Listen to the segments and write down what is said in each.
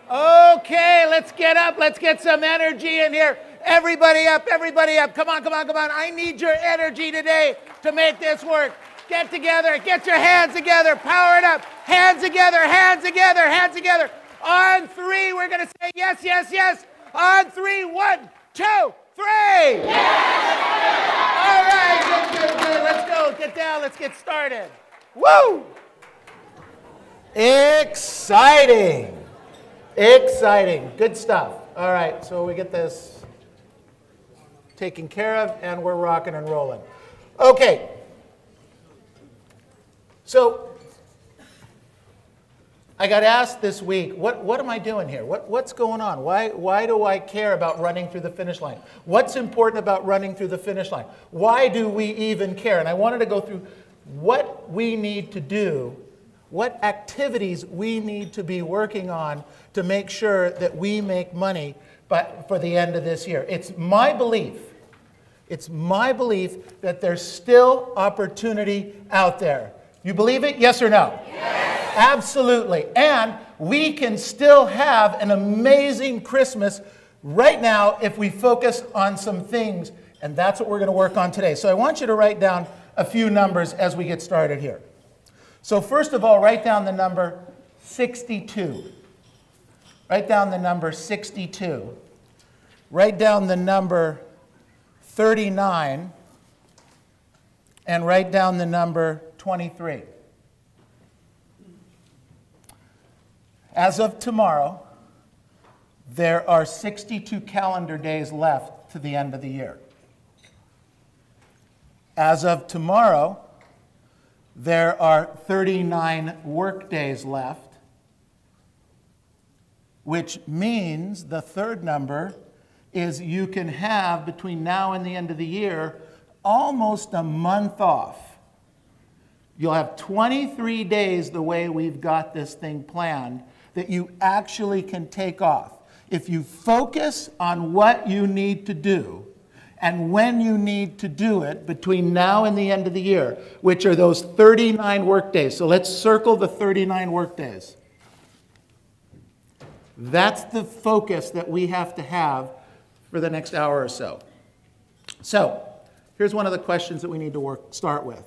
Okay, let's get up. Let's get some energy in here. Everybody up, everybody up. Come on, come on, come on. I need your energy today to make this work. Get together. Get your hands together. Power it up. Hands together, hands together, hands together. On three, we're going to say yes, yes, yes. On three, 1, 2, 3. Yeah! All right, good, good, good. Let's go. Get down. Let's get started. Woo! Exciting. Exciting. Good stuff. All right, so we get this taken care of, and we're rocking and rolling. Okay. So I got asked this week, what am I doing here? What's going on? Why do I care about running through the finish line? What's important about running through the finish line? Why do we even care? And I wanted to go through what we need to do, what activities we need to be working on to make sure that we make money for the end of this year. It's my belief that there's still opportunity out there. You believe it? Yes or no? Yes. Absolutely. And we can still have an amazing Christmas right now if we focus on some things, and that's what we're going to work on today. So I want you to write down a few numbers as we get started here. So first of all, write down the number 62. Write down the number 62. Write down the number 39. And write down the number 23. As of tomorrow, there are 62 calendar days left to the end of the year. As of tomorrow, there are 39 work days left, which means the third number is you can have, between now and the end of the year, almost a month off. You'll have 23 days the way we've got this thing planned that you actually can take off. If you focus on what you need to do and when you need to do it between now and the end of the year, which are those 39 work days. So let's circle the 39 work days. That's the focus that we have to have for the next hour or so. So here's one of the questions that we need to start with.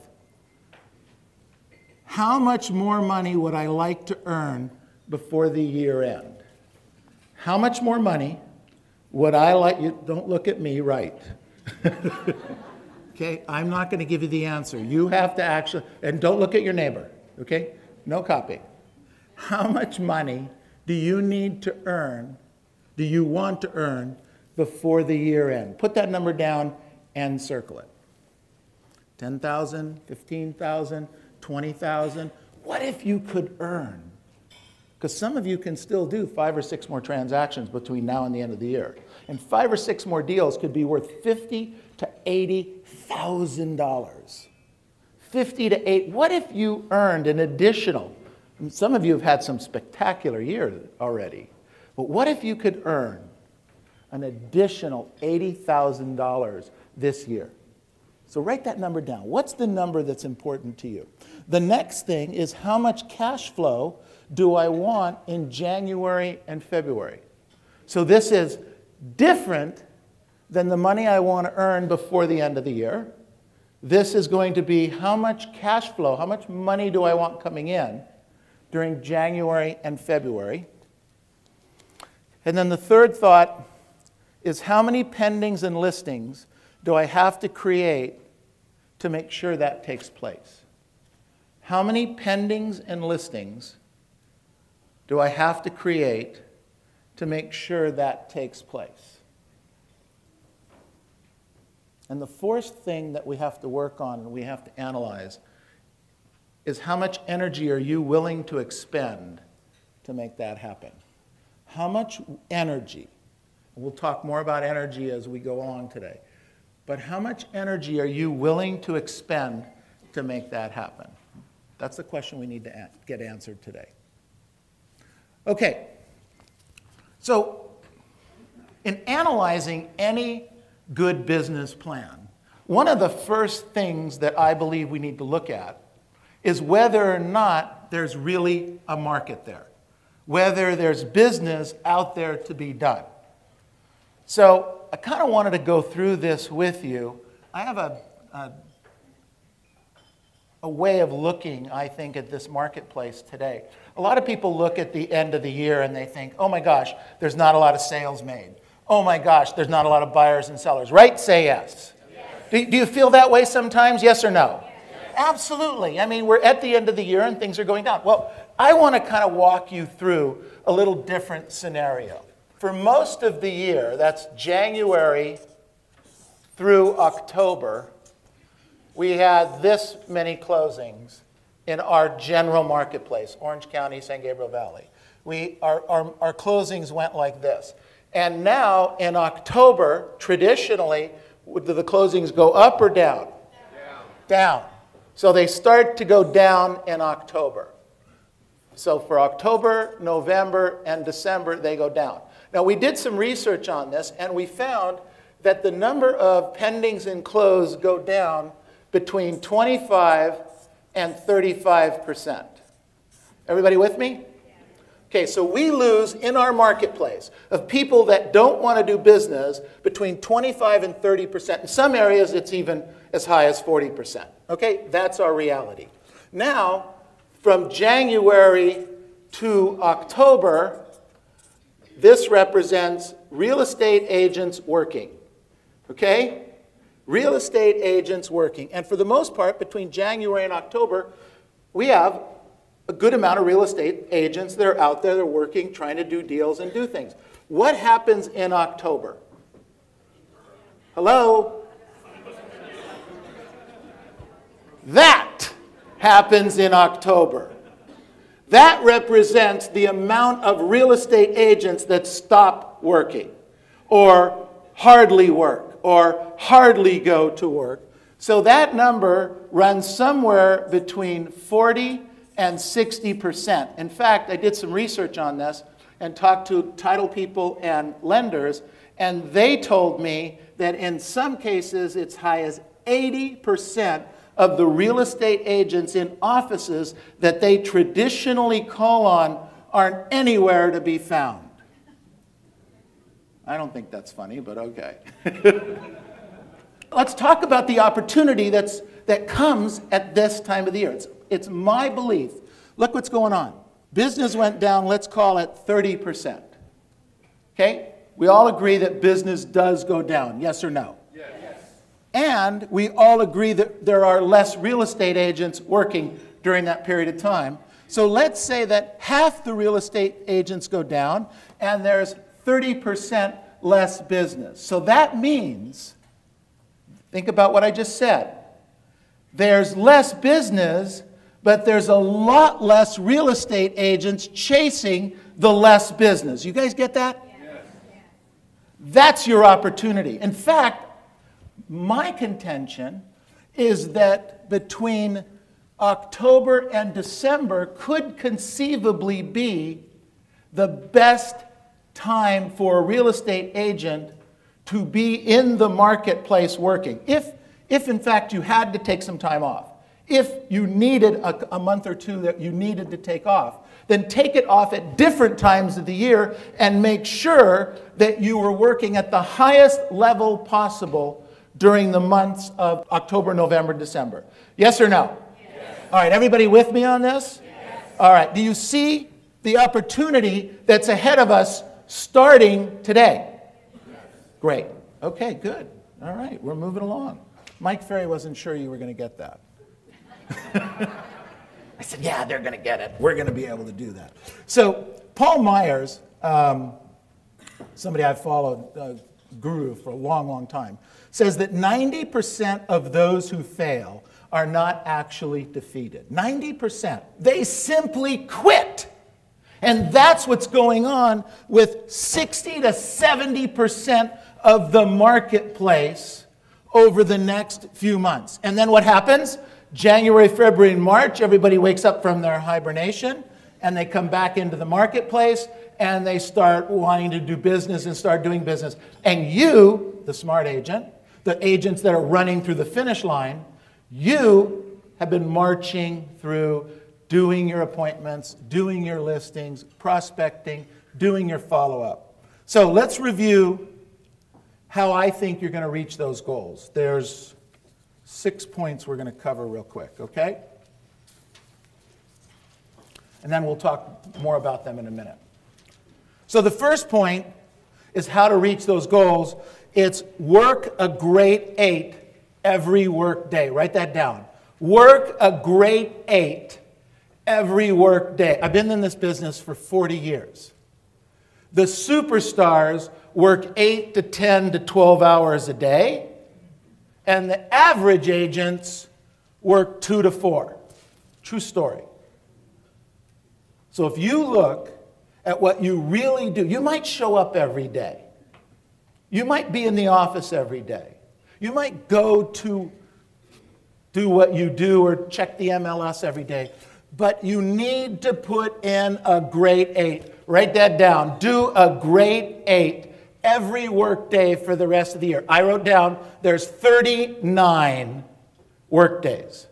How much more money would I like to earn before the year end? How much more money would I like you? Don't look at me, right? Okay, I'm not going to give you the answer. You have to actually, and don't look at your neighbor, okay? No copying. How much money do you need to earn, do you want to earn before the year end? Put that number down and circle it. 10,000, 15,000, 20,000. What if you could earn? Because some of you can still do 5 or 6 more transactions between now and the end of the year. And 5 or 6 more deals could be worth $50,000 to $80,000. 50 to 8. What if you earned an additional? And some of you have had some spectacular years already. But what if you could earn an additional $80,000 this year? So write that number down. What's the number that's important to you? The next thing is, how much cash flow do I want in January and February? So this is different than the money I want to earn before the end of the year. This is going to be how much cash flow, how much money do I want coming in during January and February. And then the third thought is, how many pendings and listings do I have to create to make sure that takes place? How many pendings and listings do I have to create to make sure that takes place? And the fourth thing that we have to work on and we have to analyze is, how much energy are you willing to expend to make that happen? How much energy? We'll talk more about energy as we go along today. But how much energy are you willing to expend to make that happen? That's the question we need to get answered today. Okay. So in analyzing any good business plan, one of the first things that I believe we need to look at is whether or not there's really a market there. whether there's business out there to be done. So I kind of wanted to go through this with you. I have a way of looking, I think, at this marketplace today. A lot of people look at the end of the year and they think, oh my gosh, there's not a lot of sales made. Oh my gosh, there's not a lot of buyers and sellers. Right? Say yes. Yes. Do you feel that way sometimes? Yes or no? Yes. Absolutely. I mean, we're at the end of the year and things are going down. Well, I want to kind of walk you through a little different scenario. For most of the year, that's January through October, we had this many closings in our general marketplace, Orange County, San Gabriel Valley. Our closings went like this. And now in October, traditionally, do the closings go up or down? Down. Down. So they start to go down in October. So for October, November, and December, they go down. Now we did some research on this, and we found that the number of pendings and closed go down between 25 and 35%. Everybody with me? Okay, so we lose in our marketplace of people that don't want to do business between 25 and 30%. In some areas, it's even as high as 40%. Okay, that's our reality. Now, from January to October, this represents real estate agents working. Okay? Real estate agents working. And for the most part, between January and October, we have a good amount of real estate agents that are out there, they're working, trying to do deals and do things. What happens in October? Hello? That happens in October. That represents the amount of real estate agents that stop working, or hardly work, or hardly go to work. So that number runs somewhere between 40 and 60%. In fact, I did some research on this and talked to title people and lenders, and they told me that in some cases it's high as 80% of the real estate agents in offices that they traditionally call on aren't anywhere to be found. I don't think that's funny, but okay. Let's talk about the opportunity that comes at this time of the year. It's my belief. Look what's going on. Business went down, let's call it 30%. Okay? We all agree that business does go down, yes or no? Yes. And we all agree that there are less real estate agents working during that period of time. So let's say that half the real estate agents go down and there's 30% less business. So that means, think about what I just said. There's less business, but there's a lot less real estate agents chasing the less business. You guys get that? Yes. That's your opportunity. In fact, my contention is that between October and December could conceivably be the best time for a real estate agent to be in the marketplace working. If in fact you had to take some time off, if you needed a month or two that you needed to take off, then take it off at different times of the year and make sure that you were working at the highest level possible during the months of October, November, December. Yes or no? Yes. All right, everybody with me on this? Yes. All right, do you see the opportunity that's ahead of us starting today? Yes. Great. Okay, good. All right, we're moving along. Mike Ferry wasn't sure you were going to get that. I said, yeah, they're going to get it. We're going to be able to do that. So Paul Myers, somebody I've followed, guru for a long, long time, says that 90% of those who fail are not actually defeated. 90%. They simply quit. And that's what's going on with 60 to 70% of the marketplace over the next few months. And then what happens? January, February, and March, everybody wakes up from their hibernation and they come back into the marketplace and they start wanting to do business and start doing business. And you, the smart agent, the agents that are running through the finish line, you have been marching through doing your appointments, doing your listings, prospecting, doing your follow-up. So let's review how I think you're going to reach those goals. There's 6 points we're going to cover real quick, okay? And then we'll talk more about them in a minute. So the first point is how to reach those goals. It's work a great 8 every work day. Write that down. Work a great 8 every work day. I've been in this business for 40 years. The superstars work 8 to 10 to 12 hours a day, and the average agents work 2 to 4. True story. So if you look at what you really do, you might show up every day. You might be in the office every day. You might go to do what you do or check the MLS every day. But you need to put in a great 8. Write that down. Do a great 8 every work day for the rest of the year. I wrote down there's 39 work days.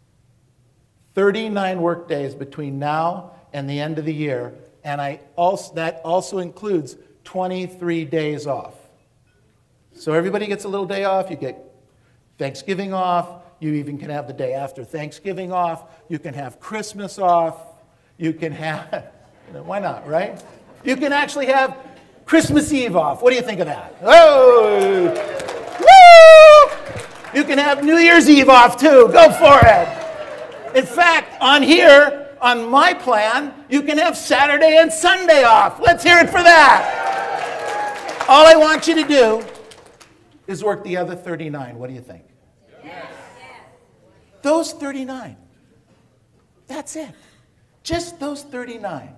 39 work days between now and the end of the year. And that also includes 23 days off. So everybody gets a little day off. You get Thanksgiving off. You even can have the day after Thanksgiving off. You can have Christmas off. You can have, why not, right? You can actually have Christmas Eve off. What do you think of that? Oh! Woo! You can have New Year's Eve off too. Go for it. In fact, on here, on my plan, you can have Saturday and Sunday off. Let's hear it for that. All I want you to do is work the other 39. What do you think? Yes. Those 39. That's it. Just those 39.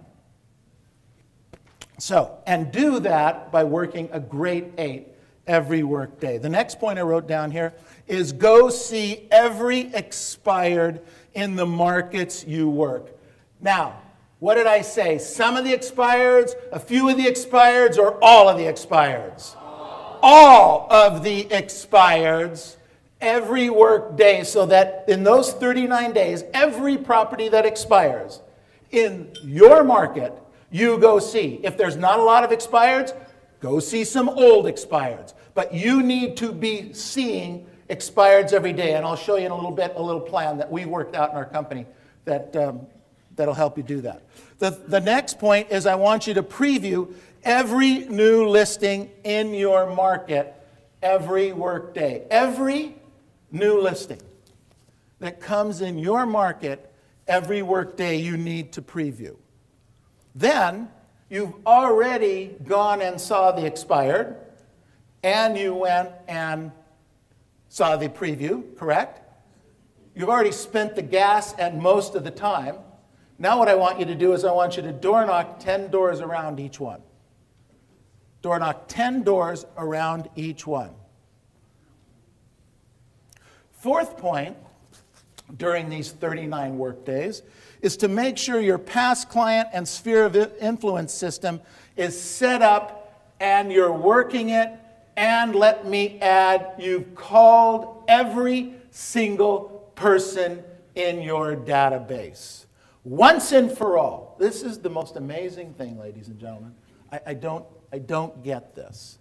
So, and do that by working a great 8 every work day. The next point I wrote down here is go see every expired in the markets you work. Now, what did I say? Some of the expireds, a few of the expireds, or all of the expireds? All of the expireds every work day, so that in those 39 days, every property that expires in your market, you go see. If there's not a lot of expireds, go see some old expireds. But you need to be seeing expireds every day. And I'll show you in a little bit a little plan that we worked out in our company that, that'll help you do that. The next point is I want you to preview every new listing in your market every work day. Every new listing that comes in your market every work day you need to preview. Then you've already gone and saw the expired, and you went and saw the preview, correct? You've already spent the gas and most of the time. Now what I want you to do is I want you to door knock 10 doors around each one. Door knock 10 doors around each one. Fourth point during these 39 work days is to make sure your past client and sphere of influence system is set up and you're working it. And let me add, you've called every single person in your database. Once and for all. This is the most amazing thing, ladies and gentlemen. I don't get this.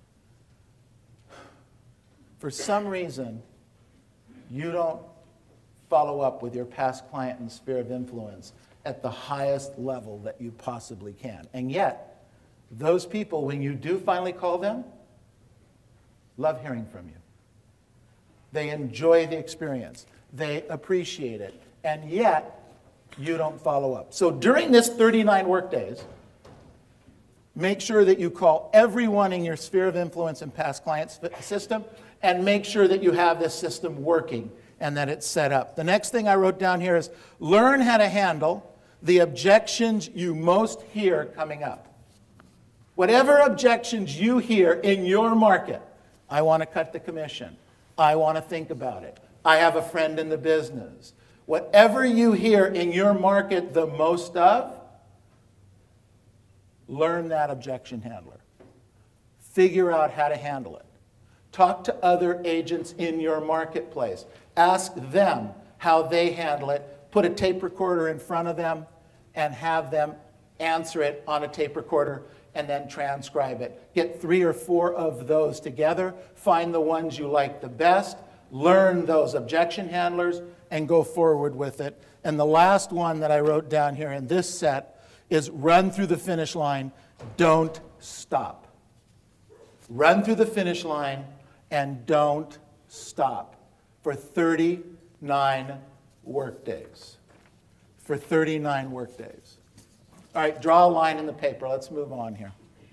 For some reason, you don't follow up with your past client and sphere of influence at the highest level that you possibly can. And yet, those people, when you do finally call them, love hearing from you. They enjoy the experience. They appreciate it. And yet, you don't follow up. So during this 39 work days, make sure that you call everyone in your sphere of influence and past client system, and make sure that you have this system working and that it's set up. The next thing I wrote down here is learn how to handle the objections you most hear coming up. Whatever objections you hear in your market, I want to cut the commission. I want to think about it. I have a friend in the business. Whatever you hear in your market the most of, learn that objection handler. Figure out how to handle it. Talk to other agents in your marketplace. Ask them how they handle it. put a tape recorder in front of them and have them answer it on a tape recorder and then transcribe it. Get 3 or 4 of those together, find the ones you like the best, learn those objection handlers, and go forward with it. And the last one that I wrote down here in this set is run through the finish line, don't stop. Run through the finish line and don't stop for 39 workdays. For 39 workdays. All right, draw a line in the paper. Let's move on here.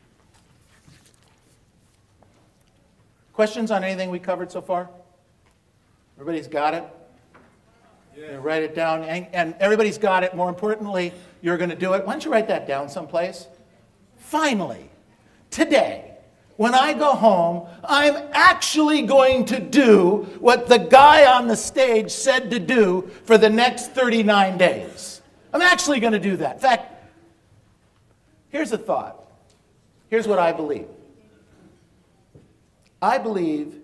Questions on anything we covered so far? Everybody's got it? Yeah. Write it down. And everybody's got it. More importantly, you're going to do it. Why don't you write that down someplace? Finally, today, when I go home, I'm actually going to do what the guy on the stage said to do for the next 39 days. I'm actually going to do that. In fact, here's a thought. Here's what I believe. I believe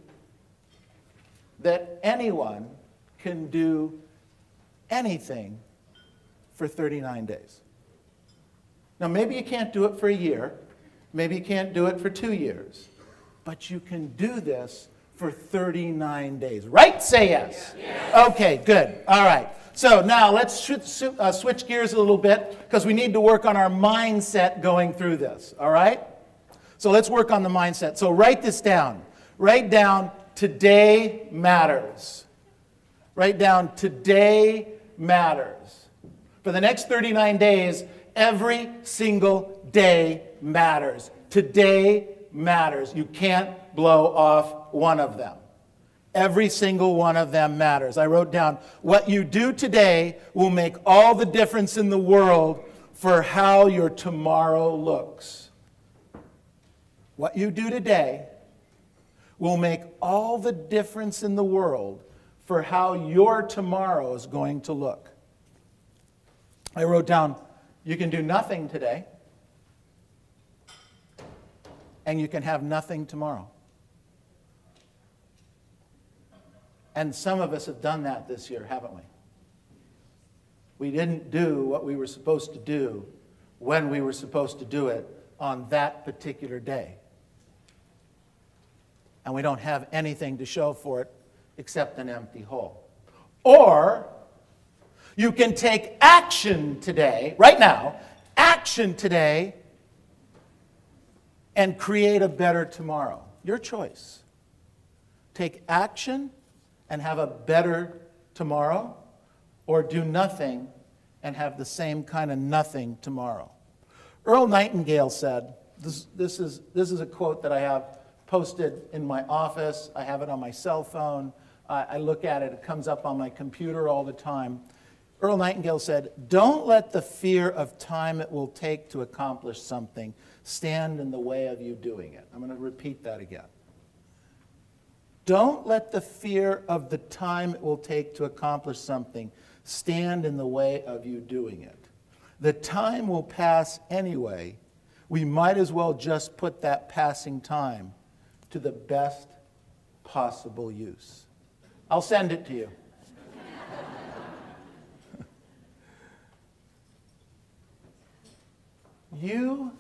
that anyone can do anything for 39 days. Now, maybe you can't do it for a year. Maybe you can't do it for 2 years. But you can do this for 39 days. Right? Say yes. Yes. Okay, good. All right. So now let's switch gears a little bit because we need to work on our mindset going through this. All right? So let's work on the mindset. So write this down. Write down, today matters. Write down, today matters. For the next 39 days, every single day matters. Today matters. You can't blow off one of them. Every single one of them matters. I wrote down, what you do today will make all the difference in the world for how your tomorrow looks. What you do today will make all the difference in the world for how your tomorrow is going to look. I wrote down, you can do nothing today, and you can have nothing tomorrow. And some of us have done that this year, haven't we? We didn't do what we were supposed to do when we were supposed to do it on that particular day. And we don't have anything to show for it except an empty hole. Or you can take action today, right now, action today, and create a better tomorrow. Your choice. Take action and have a better tomorrow, or do nothing and have the same kind of nothing tomorrow. Earl Nightingale said, this is a quote that I have posted in my office. I have it on my cell phone. I look at it. It comes up on my computer all the time. Earl Nightingale said, don't let the fear of time it will take to accomplish something stand in the way of you doing it. I'm going to repeat that again. Don't let the fear of the time it will take to accomplish something stand in the way of you doing it. The time will pass anyway. We might as well just put that passing time to the best possible use. I'll send it to you. You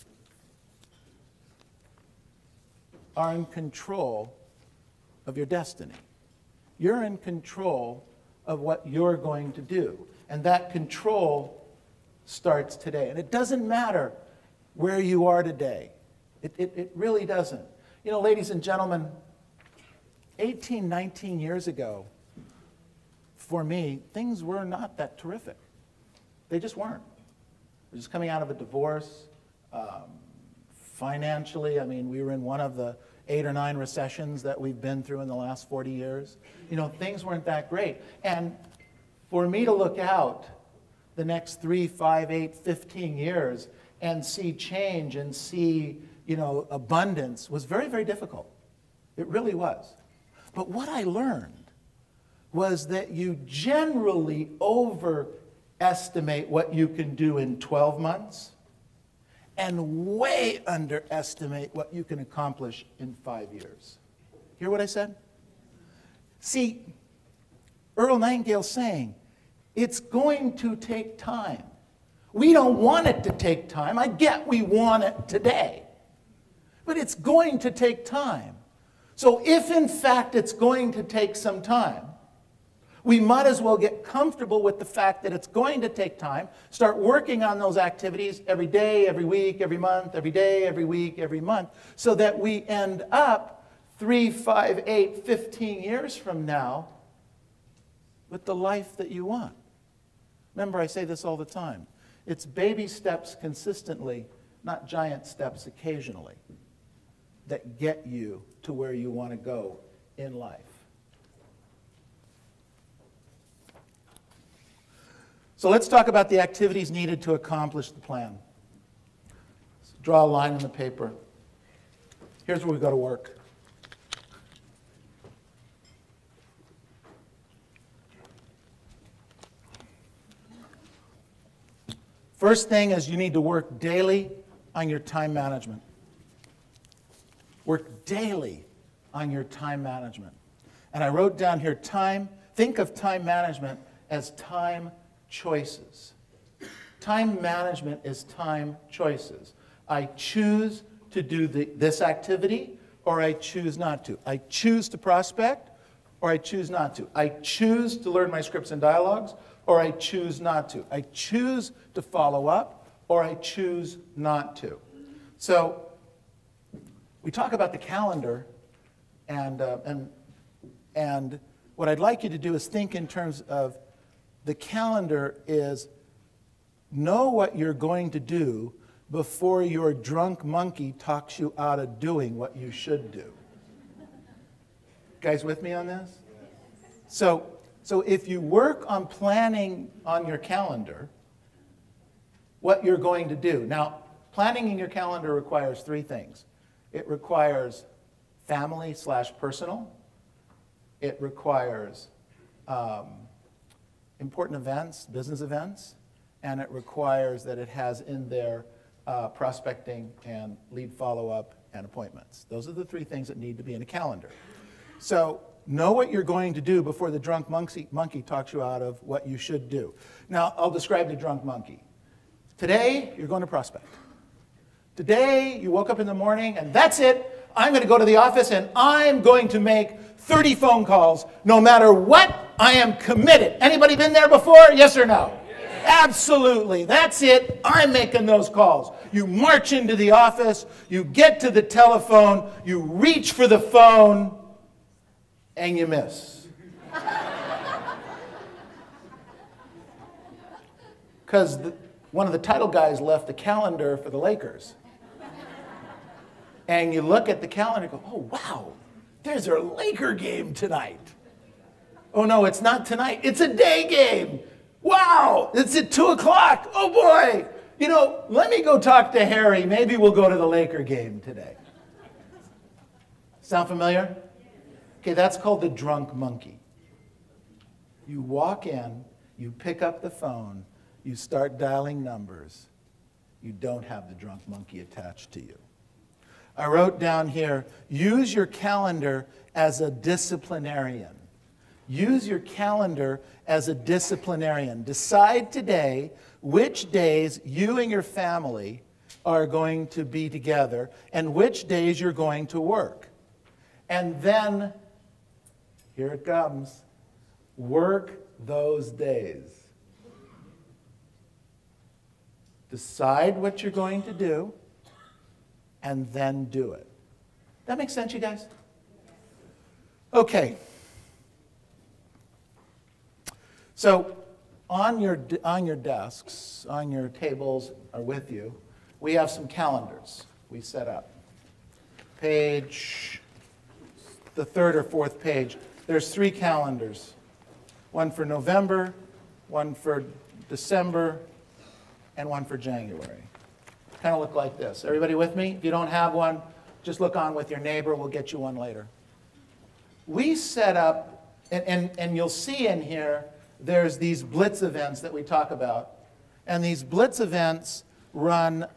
are in control of your destiny. You're in control of what you're going to do. And that control starts today. And it doesn't matter where you are today. It really doesn't. You know, ladies and gentlemen, 18, 19 years ago, for me, things were not that terrific. They just weren't. I was just coming out of a divorce. Financially, I mean, we were in one of the 8 or 9 recessions that we've been through in the last 40 years. You know, things weren't that great. And for me to look out the next 3, 5, 8, 15 years and see change and see, you know, abundance was very, very difficult. It really was. But what I learned was that you generally overestimate what you can do in 12 months and way underestimate what you can accomplish in 5 years. Hear what I said? See, Earl Nightingale's saying, It's going to take time. We don't want it to take time. I get we want it today. But it's going to take time. So if in fact it's going to take some time, we might as well get comfortable with the fact that it's going to take time, start working on those activities every day, every week, every month, every day, every week, every month, so that we end up 3, 5, 8, 15 years from now with the life that you want. Remember, I say this all the time. It's baby steps consistently, not giant steps occasionally, that get you to where you want to go in life. So let's talk about the activities needed to accomplish the plan. So draw a line in the paper. Here's where we go to work. First thing is you need to work daily on your time management. Work daily on your time management. And I wrote down here time. Think of time management as time choices. Time management is time choices. I choose to do this activity, or I choose not to. I choose to prospect, or I choose not to. I choose to learn my scripts and dialogues, or I choose not to. I choose to follow up, or I choose not to. So we talk about the calendar, and what I'd like you to do is think in terms of the calendar is know what you're going to do before your drunk monkey talks you out of doing what you should do. Guys with me on this? So if you work on planning on your calendar, what you're going to do. Now, planning in your calendar requires 3 things. It requires family/personal. It requires important events, business events, and it requires that it has in there prospecting and lead follow-up and appointments. Those are the 3 things that need to be in a calendar. So know what you're going to do before the drunk monkey talks you out of what you should do. Now, I'll describe the drunk monkey. Today, you're going to prospect. Today, you woke up in the morning and that's it. I'm going to go to the office and I'm going to make 30 phone calls no matter what. I am committed. Anybody been there before? Yes or no? Yes. Absolutely. That's it. I'm making those calls. You march into the office. You get to the telephone. You reach for the phone. And you miss. Because one of the title guys left the calendar for the Lakers. And you look at the calendar and go, oh, wow, there's a Laker game tonight. Oh, no, it's not tonight. It's a day game. Wow, it's at 2 o'clock. Oh, boy. You know, let me go talk to Harry. Maybe we'll go to the Laker game today. Sound familiar? Okay, that's called the drunk monkey. You walk in, you pick up the phone, you start dialing numbers. You don't have the drunk monkey attached to you. I wrote down here, use your calendar as a disciplinarian. Use your calendar as a disciplinarian. Decide today which days you and your family are going to be together and which days you're going to work. And then, here it comes, work those days. Decide what you're going to do and then do it. That makes sense, you guys? Okay. So on your desks, on your tables, or with you, we have some calendars we set up. Page, the 3rd or 4th page, there's 3 calendars. One for November, one for December, and one for January. Kind of look like this. Everybody with me? If you don't have one, just look on with your neighbor. We'll get you one later. We set up, and you'll see in here, there's these blitz events that we talk about. And these blitz events run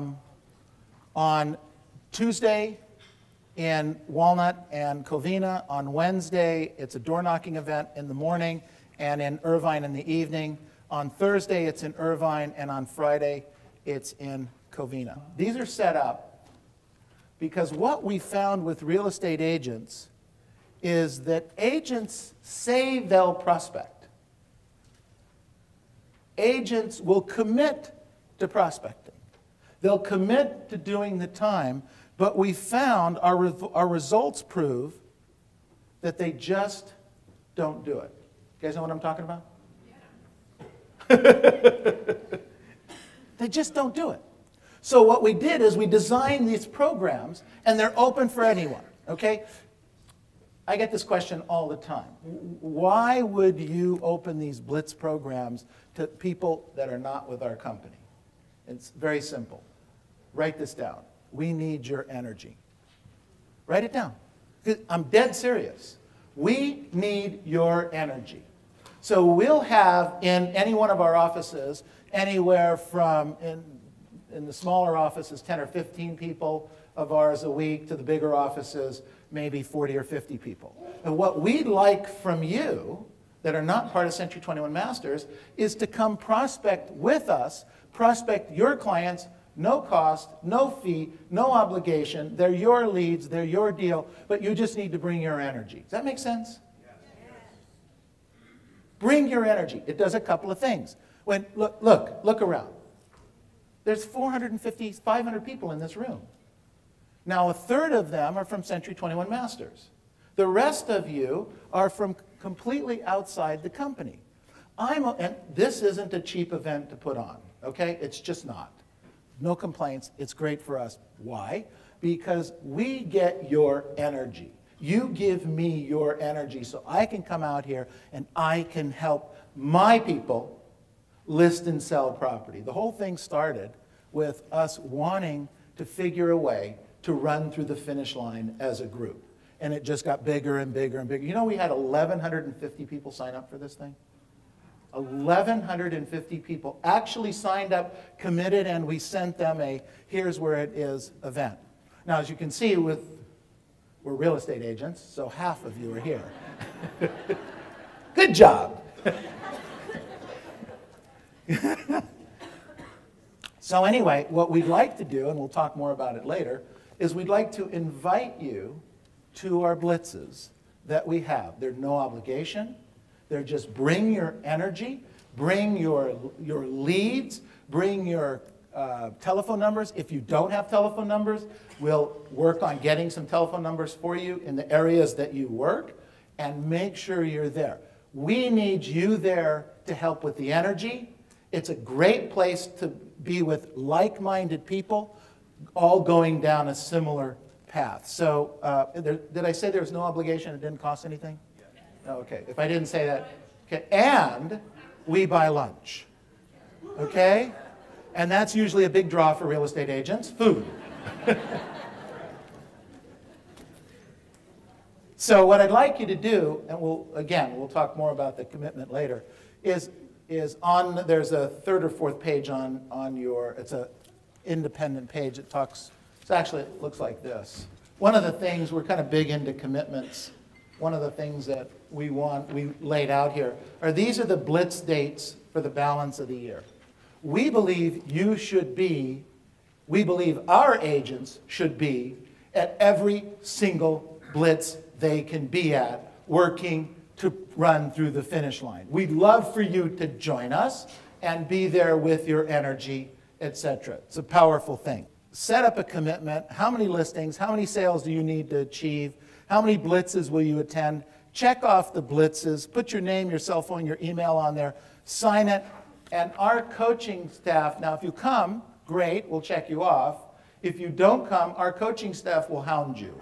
on Tuesday in Walnut and Covina. On Wednesday, it's a door knocking event in the morning. and in Irvine in the evening. On Thursday, it's in Irvine, and on Friday, it's in Covina. These are set up because what we found with real estate agents is that agents say they'll prospect. Agents will commit to prospecting. They'll commit to doing the time, but we found our results prove that they just don't do it. You guys know what I'm talking about? Yeah. They just don't do it. So what we did is we designed these programs, and they're open for anyone, okay? I get this question all the time. Why would you open these Blitz programs to people that are not with our company? It's very simple. Write this down. We need your energy. Write it down. I'm dead serious. We need your energy. So we'll have in any one of our offices anywhere from, in the smaller offices, 10 or 15 people of ours a week, to the bigger offices, maybe 40 or 50 people. And what we'd like from you that are not part of Century 21 Masters is to come prospect with us, prospect your clients, no cost, no fee, no obligation. They're your leads, they're your deal, but you just need to bring your energy. Does that make sense? Yes. Bring your energy. It does a couple of things. Look around. There's 450, 500 people in this room. Now, a third of them are from Century 21 Masters. The rest of you are from completely outside the company. And this isn't a cheap event to put on, okay? It's just not. No complaints. It's great for us. Why? Because we get your energy. You give me your energy so I can come out here and I can help my people list and sell property. The whole thing started with us wanting to figure a way to run through the finish line as a group. And it just got bigger and bigger and bigger. You know, we had 1,150 people sign up for this thing? 1,150 people actually signed up, committed, and we sent them a here's where it is event. Now, as you can see, we're real estate agents, so half of you are here. Good job. So anyway, what we'd like to do, and we'll talk more about it later, is we'd like to invite you to our blitzes that we have. They're no obligation. They're just bring your energy, bring your leads, bring your telephone numbers. If you don't have telephone numbers, we'll work on getting some telephone numbers for you in the areas that you work, and make sure you're there. We need you there to help with the energy. It's a great place to be with like-minded people, all going down a similar path. So did I say there's no obligation? It didn't cost anything? Oh, okay. If I didn't say that, okay. And we buy lunch, okay? And that's usually a big draw for real estate agents, food. So what I'd like you to do, and we'll talk more about the commitment later, is there's a third or fourth page on your, it's an independent page. It looks like this. One of the things, we're kind of big into commitments. One of the things that we laid out here these are the blitz dates for the balance of the year. We believe our agents should be at every single blitz they can be at, working to run through the finish line. We'd love for you to join us and be there with your energy, etc. It's a powerful thing. Set up a commitment. How many listings, how many sales do you need to achieve? How many blitzes will you attend? Check off the blitzes. Put your name, your cell phone, your email on there. Sign it. And our coaching staff, now if you come, great, we'll check you off. If you don't come, our coaching staff will hound you.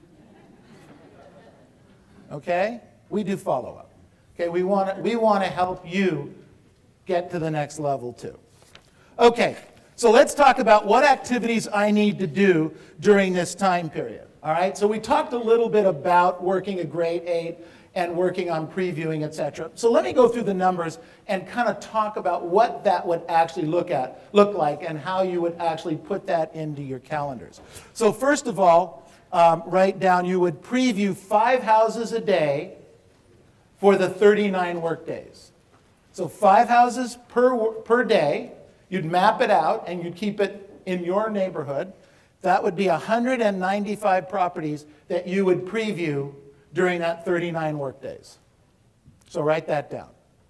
Okay? We do follow-up. Okay, we want to help you get to the next level too. Okay, so let's talk about what activities I need to do during this time period. All right, so we talked a little bit about working a grade 8 and working on previewing, etc. So let me go through the numbers and kind of talk about what that would actually look like and how you would actually put that into your calendars. So first of all, write down you would preview 5 houses a day for the 39 work days. So 5 houses per day. You'd map it out and you'd keep it in your neighborhood. That would be 195 properties that you would preview during that 39 work days. So write that down.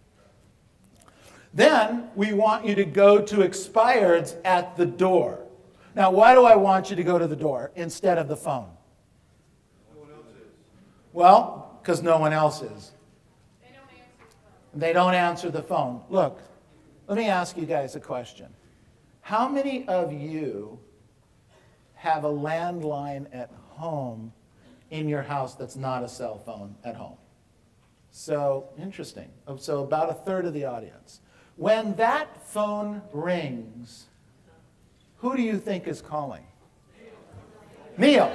Then we want you to go to expireds at the door. Now, why do I want you to go to the door instead of the phone? No one else is. Well, because no one else is. They don't answer the phone. Look, let me ask you guys a question. How many of you have a landline at home in your house that's not a cell phone at home? So, interesting. So about a third of the audience. When that phone rings, who do you think is calling? Neil.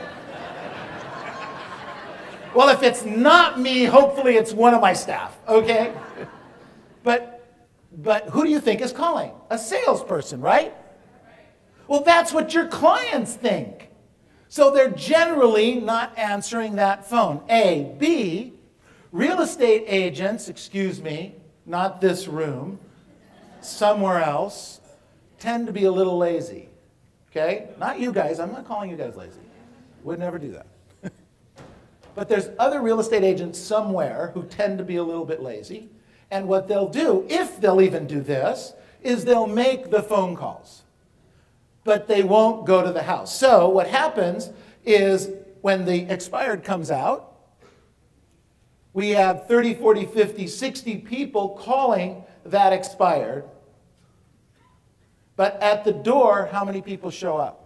Well, if it's not me, hopefully it's one of my staff, okay? But who do you think is calling? A salesperson, right? Well, that's what your clients think. So they're generally not answering that phone. A. B, real estate agents, excuse me, not this room, somewhere else, tend to be a little lazy. Okay? Not you guys. I'm not calling you guys lazy. Would never do that. But there's other real estate agents somewhere who tend to be a little bit lazy. And what they'll do, if they'll even do this, is they'll make the phone calls. But they won't go to the house. So what happens is when the expired comes out, we have 30, 40, 50, 60 people calling that expired. But at the door, how many people show up?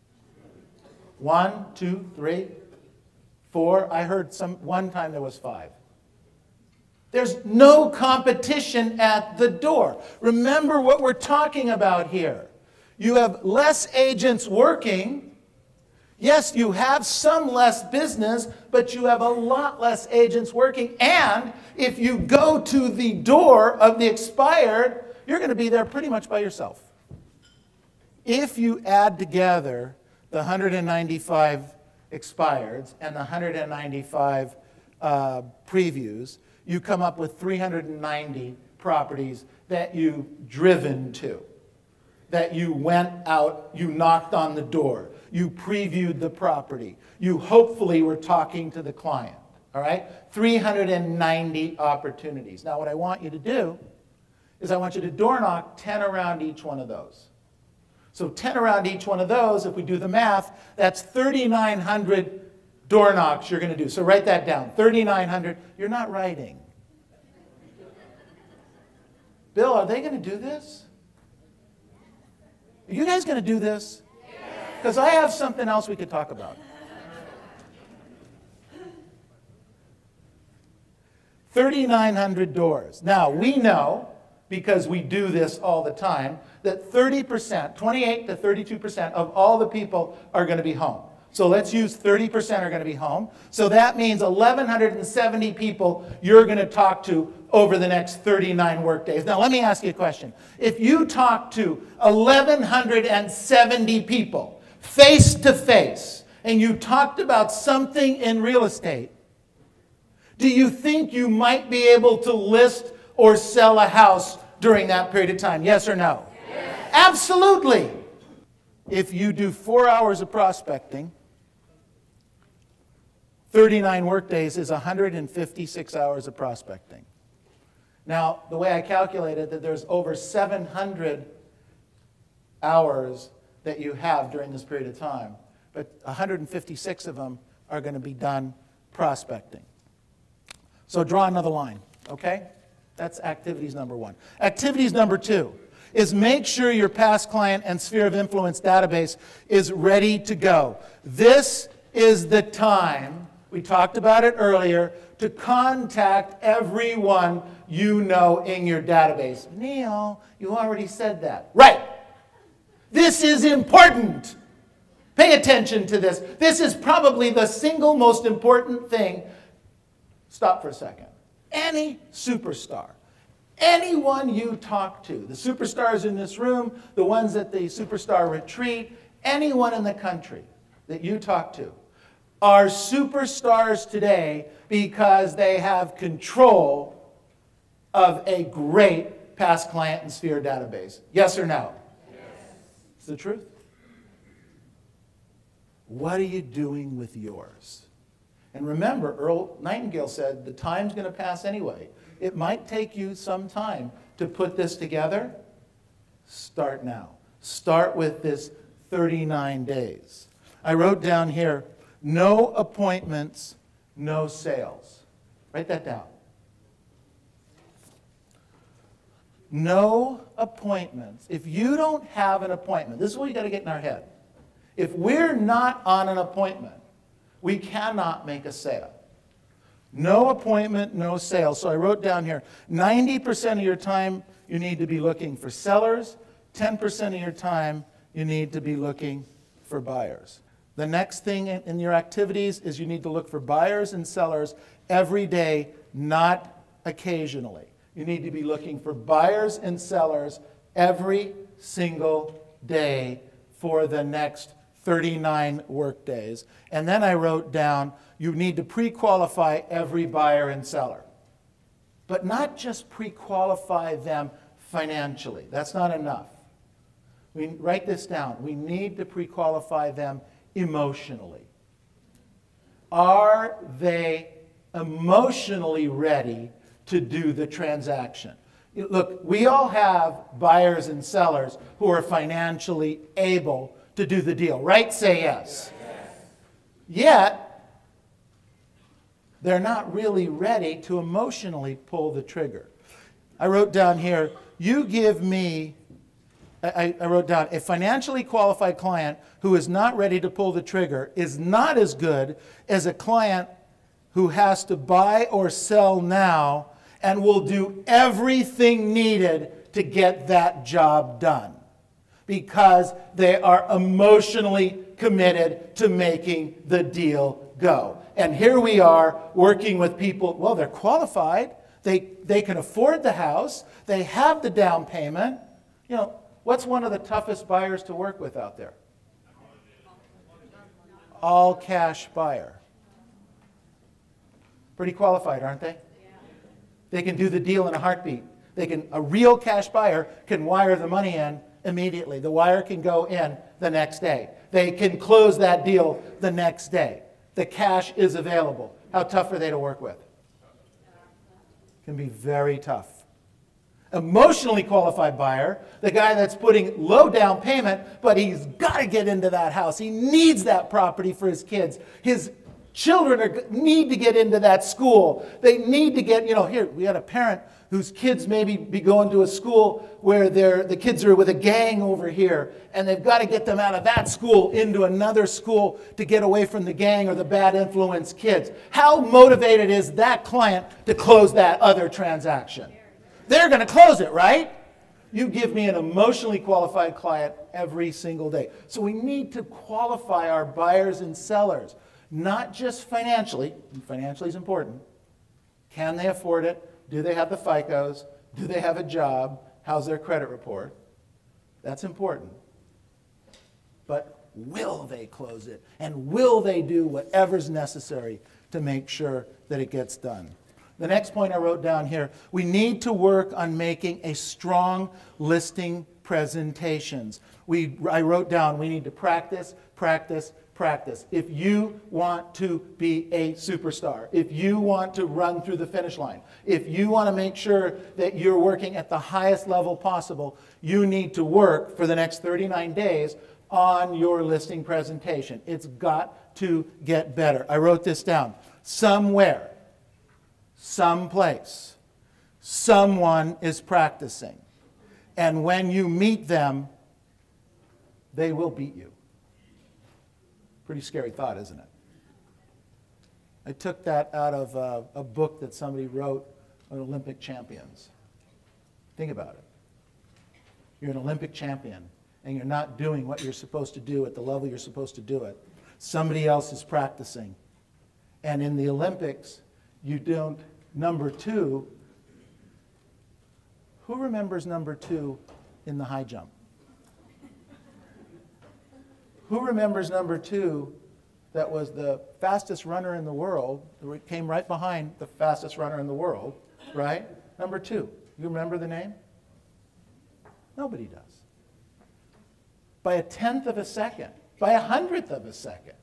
1, 2, 3, 4. I heard one time there was 5. There's no competition at the door. Remember what we're talking about here. You have less agents working. Yes, you have some less business, but you have a lot less agents working. And if you go to the door of the expired, you're going to be there pretty much by yourself. If you add together the 195 expireds and the 195 previews, you come up with 390 properties that you've driven to, that you went out, you knocked on the door, you previewed the property, you hopefully were talking to the client, all right? 390 opportunities. Now what I want you to do is I want you to door knock 10 around each one of those. So 10 around each one of those, if we do the math, that's 3,900 door knocks you're going to do. So write that down, 3,900. You're not writing. Bill, are they going to do this? Are you guys going to do this? Because I have something else we could talk about. 3,900 doors. Now, we know, because we do this all the time, that 30%, 28 to 32% of all the people are going to be home. So let's use 30% are going to be home. So that means 1,170 people you're going to talk to over the next 39 work days. Now let me ask you a question. If you talk to 1,170 people face to face and you talked about something in real estate, do you think you might be able to list or sell a house during that period of time? Yes or no? Yes. Absolutely. If you do 4 hours of prospecting, 39 work days is 156 hours of prospecting. Now, the way I calculated that there's over 700 hours that you have during this period of time, but 156 of them are going to be done prospecting. So draw another line, okay? That's activities number 1. Activities number 2 is make sure your past client and sphere of influence database is ready to go. This is the time, we talked about it earlier, to contact everyone you know in your database. Neil, you already said that. Right. This is important. Pay attention to this. This is probably the single most important thing. Stop for a second. Any superstar, anyone you talk to, the superstars in this room, the ones at the superstar retreat, anyone in the country that you talk to, are superstars today because they have control of a great past client and sphere database? Yes or no? Yes. It's the truth. What are you doing with yours? And remember, Earl Nightingale said the time's going to pass anyway. It might take you some time to put this together. Start now. Start with this 39 days. I wrote down here, no appointments, no sales. Write that down. No appointments. If you don't have an appointment, this is what you got to get in our head. If we're not on an appointment, we cannot make a sale. No appointment, no sale. So I wrote down here, 90% of your time you need to be looking for sellers, 10% of your time you need to be looking for buyers. The next thing in your activities is you need to look for buyers and sellers every day, not occasionally. You need to be looking for buyers and sellers every single day for the next 39 work days. And then I wrote down, you need to pre-qualify every buyer and seller. But not just pre-qualify them financially. That's not enough. We write this down. We need to pre-qualify them emotionally. Are they emotionally ready to do the transaction? Look, we all have buyers and sellers who are financially able to do the deal, right? Say yes. Yet, they're not really ready to emotionally pull the trigger. I wrote down here, you give me, I wrote down, a financially qualified client who is not ready to pull the trigger is not as good as a client who has to buy or sell now and will do everything needed to get that job done because they are emotionally committed to making the deal go. And here we are working with people, well, they're qualified, they can afford the house, they have the down payment. You know, what's one of the toughest buyers to work with out there? All cash buyer. Pretty qualified, aren't they? They can do the deal in a heartbeat. A real cash buyer can wire the money in immediately. The wire can go in the next day. They can close that deal the next day. The cash is available. How tough are they to work with? Can be very tough. Emotionally qualified buyer, the guy that's putting low down payment, but he's got to get into that house. He needs that property for his kids. His children need to get into that school. They need to get, here, we had a parent whose kids maybe be going to a school where the kids are with a gang over here, and they've got to get them out of that school into another school to get away from the gang or the bad influence kids. How motivated is that client to close that other transaction? They're going to close it, right? You give me an emotionally qualified client every single day. So we need to qualify our buyers and sellers. Not just financially. Financially is important. Can they afford it? Do they have the FICOs? Do they have a job? How's their credit report? That's important. But will they close it? And will they do whatever's necessary to make sure that it gets done? The next point I wrote down here, we need to work on making a strong listing presentations. I wrote down we need to practice, practice, practice. If you want to be a superstar, if you want to run through the finish line, if you want to make sure that you're working at the highest level possible, you need to work for the next 39 days on your listing presentation. It's got to get better. I wrote this down. Somewhere, someplace, someone is practicing. And when you meet them, they will beat you. Pretty scary thought, isn't it? I took that out of a book that somebody wrote on Olympic champions. Think about it. You're an Olympic champion, and you're not doing what you're supposed to do at the level you're supposed to do it. Somebody else is practicing. And in the Olympics, you don't, number 2, who remembers number 2 in the high jump? Who remembers number 2 that was the fastest runner in the world, came right behind the fastest runner in the world, right? Number 2. You remember the name? Nobody does. By 1/10 of a second, by 100th of a second.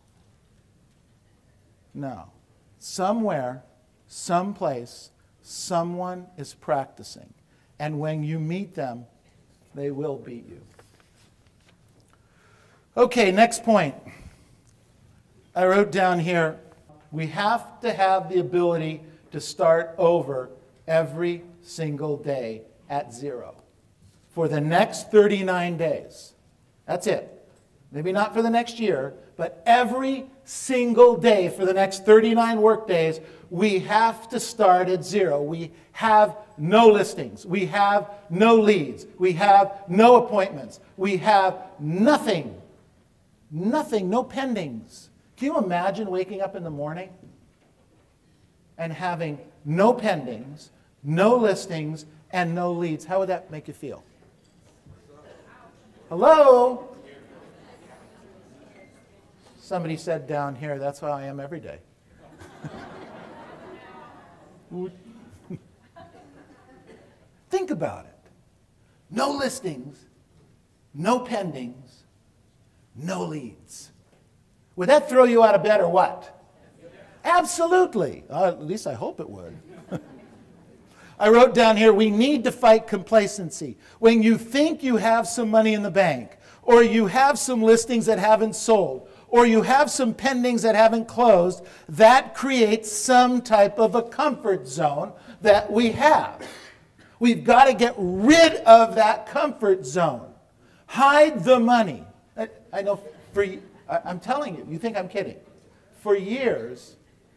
No. Somewhere, someplace, someone is practicing. And when you meet them, they will beat you. Okay, next point. I wrote down here, we have to have the ability to start over every single day at 0 for the next 39 days. That's it. Maybe not for the next year, but every single day for the next 39 work days, we have to start at 0. We have no listings. We have no leads. We have no appointments. We have nothing. Nothing, no pendings. Can you imagine waking up in the morning and having no pendings, no listings, and no leads? How would that make you feel? Hello? Somebody said down here, that's how I am every day. Think about it. No listings, no pendings, no leads. Would that throw you out of bed or what? Absolutely. At least I hope it would. I wrote down here, we need to fight complacency. When you think you have some money in the bank, or you have some listings that haven't sold, or you have some pendings that haven't closed, that creates some type of a comfort zone that we have. We've got to get rid of that comfort zone. Hide the money. I know I'm telling you, you think I'm kidding. For years,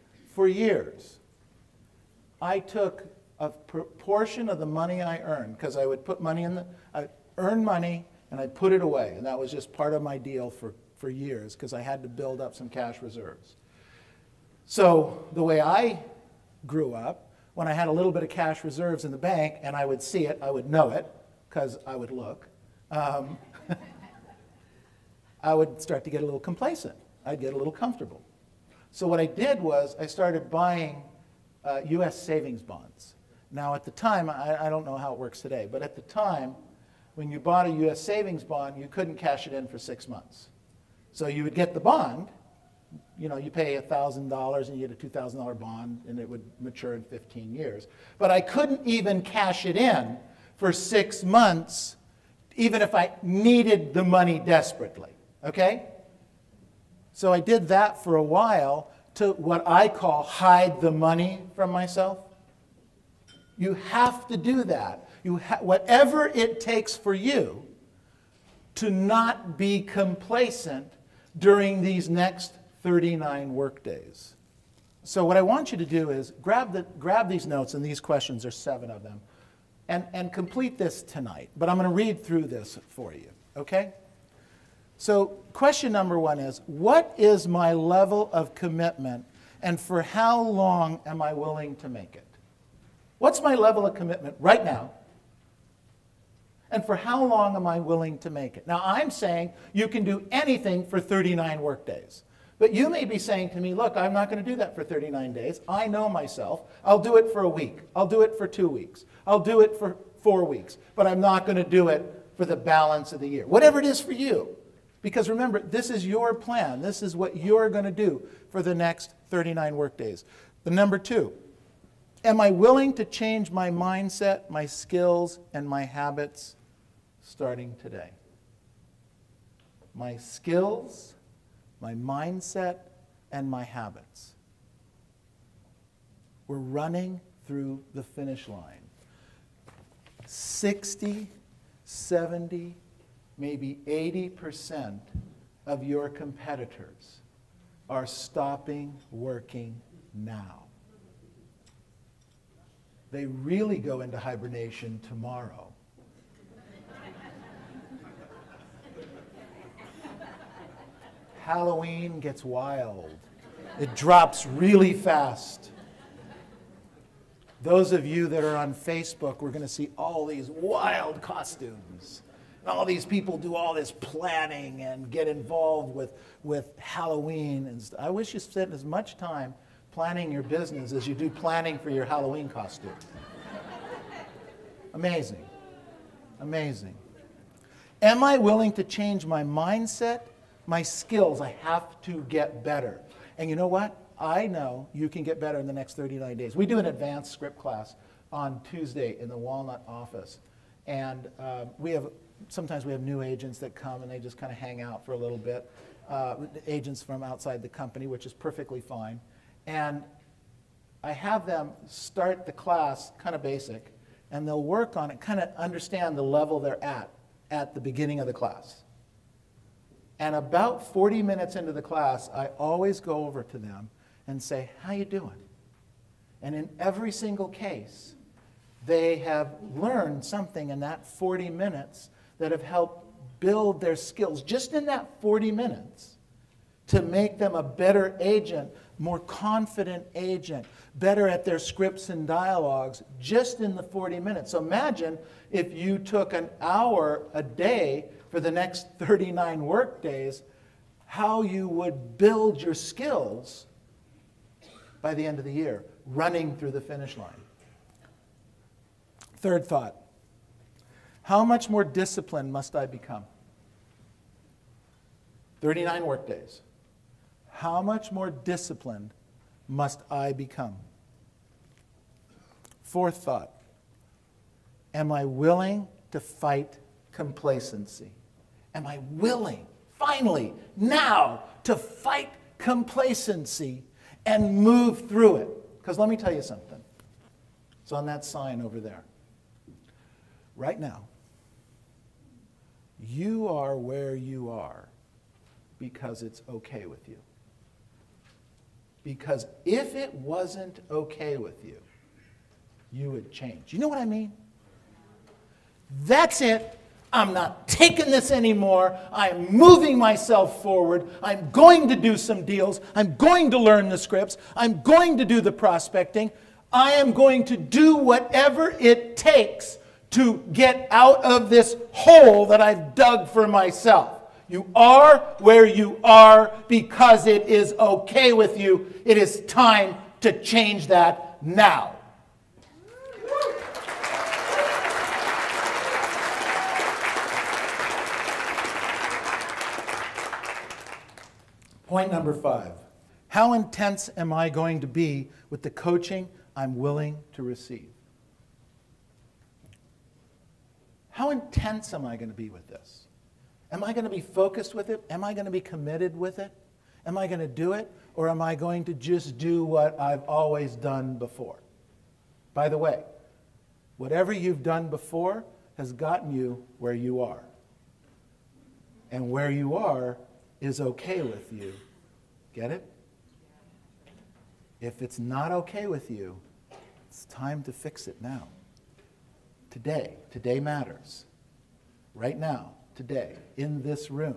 I took a proportion of the money I earned, because I would put money I earn money and I'd put it away. And that was just part of my deal for years, because I had to build up some cash reserves. So the way I grew up, when I had a little bit of cash reserves in the bank and I would see it, I would know it, because I would look, I would start to get a little complacent. I'd get a little comfortable. So what I did was I started buying U.S. savings bonds. Now at the time, I don't know how it works today, but at the time, when you bought a U.S. savings bond, you couldn't cash it in for 6 months. So you would get the bond, you know, you pay $1,000 and you get a $2,000 bond and it would mature in 15 years. But I couldn't even cash it in for 6 months, even if I needed the money desperately, okay? So I did that for a while to what I call hide the money from myself. You have to do that. Whatever it takes for you to not be complacent during these next 39 work days. So what I want you to do is grab these notes, and these questions, there's 7 of them, and complete this tonight. But I'm going to read through this for you, okay? So question number 1 is, what is my level of commitment, and for how long am I willing to make it? What's my level of commitment right now? And for how long am I willing to make it? Now, I'm saying you can do anything for 39 work days. But you may be saying to me, look, I'm not going to do that for 39 days. I know myself. I'll do it for a week. I'll do it for 2 weeks. I'll do it for 4 weeks. But I'm not going to do it for the balance of the year. Whatever it is for you. Because remember, this is your plan. This is what you're going to do for the next 39 work days. The number 2, am I willing to change my mindset, my skills, and my habits starting today? My skills, my mindset, and my habits. We're running through the finish line. 60, 70, maybe 80% of your competitors are stopping working now. They really go into hibernation tomorrow. Halloween gets wild. It drops really fast. Those of you that are on Facebook, we're going to see all these wild costumes. And all these people do all this planning and get involved with Halloween. And I wish you spent as much time planning your business as you do planning for your Halloween costume. Amazing. Amazing. Am I willing to change my mindset, my skills? I have to get better. And you know what? I know you can get better in the next 39 days. We do an advanced script class on Tuesday in the Walnut office. And sometimes we have new agents that come and they just kind of hang out for a little bit. Agents from outside the company, which is perfectly fine. And I have them start the class kind of basic, and they'll work on it, kind of understand the level they're at the beginning of the class. And about 40 minutes into the class, I always go over to them and say, how you doing? And in every single case, they have learned something in that 40 minutes that have helped build their skills, just in that 40 minutes, to make them a better agent, more confident agent, better at their scripts and dialogues, just in the 40 minutes. So imagine if you took an hour a day for the next 39 work days, how you would build your skills by the end of the year, running through the finish line. Third thought, how much more disciplined must I become? 39 work days. How much more disciplined must I become? Fourth thought, am I willing to fight complacency? Am I willing, finally, now, to fight complacency and move through it? Because let me tell you something. It's on that sign over there. Right now, you are where you are because it's okay with you. Because if it wasn't okay with you, you would change. You know what I mean? That's it. I'm not taking this anymore. I'm moving myself forward. I'm going to do some deals. I'm going to learn the scripts. I'm going to do the prospecting. I am going to do whatever it takes to get out of this hole that I've dug for myself. You are where you are because it is okay with you. It is time to change that now. Point number 5. How intense am I going to be with the coaching I'm willing to receive? How intense am I going to be with this? Am I going to be focused with it? Am I going to be committed with it? Am I going to do it? Or am I going to just do what I've always done before? By the way, whatever you've done before has gotten you where you are. And where you are is okay with you. Get it? If it's not okay with you, it's time to fix it now. Today. Today matters. Right now. Today. In this room.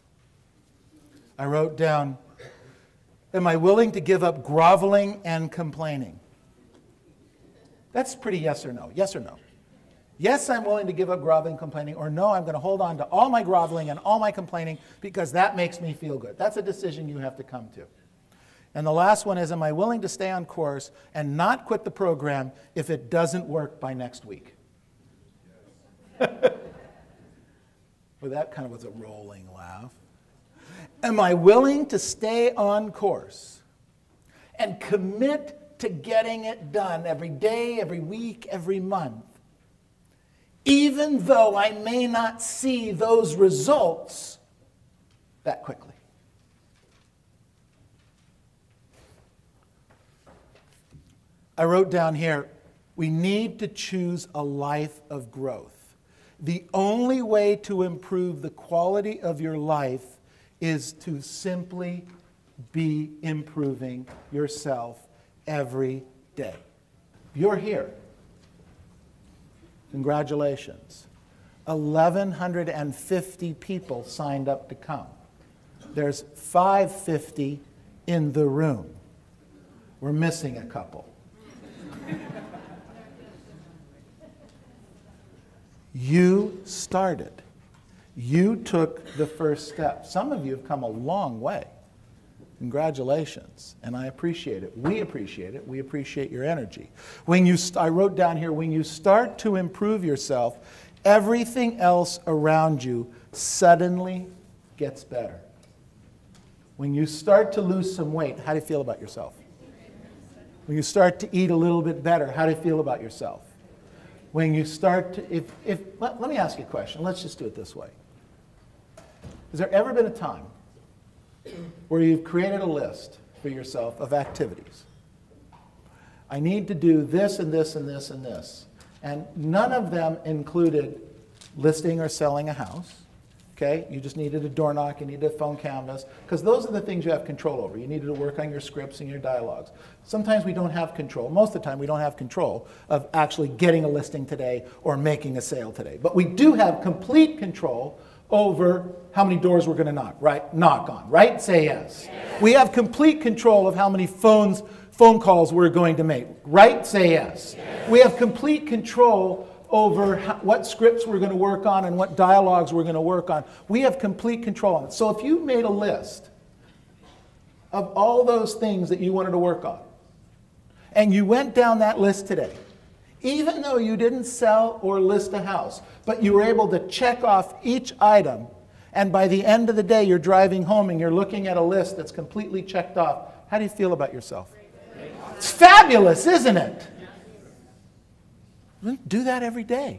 I wrote down, am I willing to give up groveling and complaining? That's pretty yes or no. Yes or no? Yes, I'm willing to give up groveling and complaining, or no, I'm going to hold on to all my groveling and all my complaining because that makes me feel good. That's a decision you have to come to. And the last one is, am I willing to stay on course and not quit the program if it doesn't work by next week? Well, that kind of was a rolling laugh. Am I willing to stay on course and commit to getting it done every day, every week, every month, even though I may not see those results that quickly? I wrote down here, we need to choose a life of growth. The only way to improve the quality of your life is to simply be improving yourself every day. You're here. Congratulations. 1,150 people signed up to come. There's 550 in the room. We're missing a couple. You started. You took the first step. Some of you have come a long way. Congratulations, and I appreciate it. We appreciate it. We appreciate your energy. I wrote down here, when you start to improve yourself, everything else around you suddenly gets better. When you start to lose some weight, how do you feel about yourself? When you start to eat a little bit better, how do you feel about yourself? When you start to, let me ask you a question. Let's just do it this way. Has there ever been a time where you've created a list for yourself of activities? I need to do this and this and this and this. And none of them included listing or selling a house. Okay? You just needed a door knock, you needed a phone canvas, because those are the things you have control over. You needed to work on your scripts and your dialogues. Sometimes we don't have control. Most of the time we don't have control of actually getting a listing today or making a sale today. But we do have complete control over how many doors we're going to knock on, right? Say yes. Yes. We have complete control of how many phone calls we're going to make, right? Say yes. Yes. We have complete control over what scripts we're going to work on and what dialogues we're going to work on. We have complete control on it. So if you made a list of all those things that you wanted to work on, and you went down that list today, even though you didn't sell or list a house, but you were able to check off each item, and by the end of the day you're driving home and you're looking at a list that's completely checked off, how do you feel about yourself? It's fabulous, isn't it? Do that every day,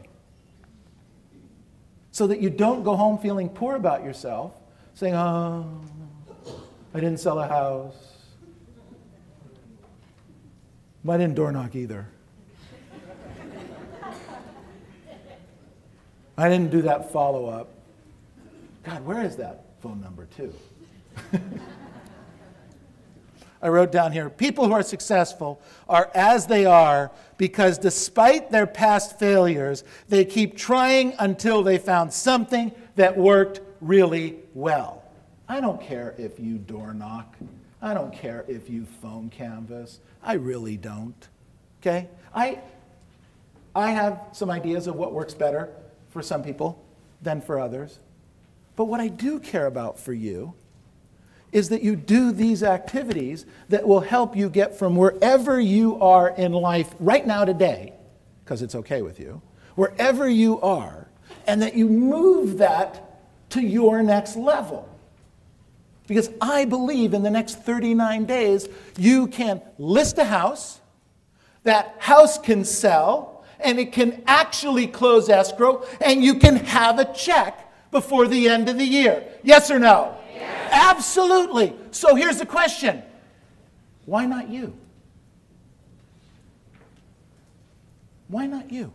so that you don't go home feeling poor about yourself, saying, oh, I didn't sell a house. I didn't door knock either. I didn't do that follow-up. God, where is that phone number too? I wrote down here, people who are successful are as they are because despite their past failures, they keep trying until they found something that worked really well. I don't care if you door knock. I don't care if you phone canvas. I really don't. Okay? I have some ideas of what works better for some people than for others. But what I do care about for you is that you do these activities that will help you get from wherever you are in life right now today, because it's okay with you, wherever you are, and that you move that to your next level. Because I believe in the next 39 days, you can list a house, that house can sell, and it can actually close escrow, and you can have a check before the end of the year. Yes or no? Yes. Absolutely. So here's the question. Why not you? Why not you?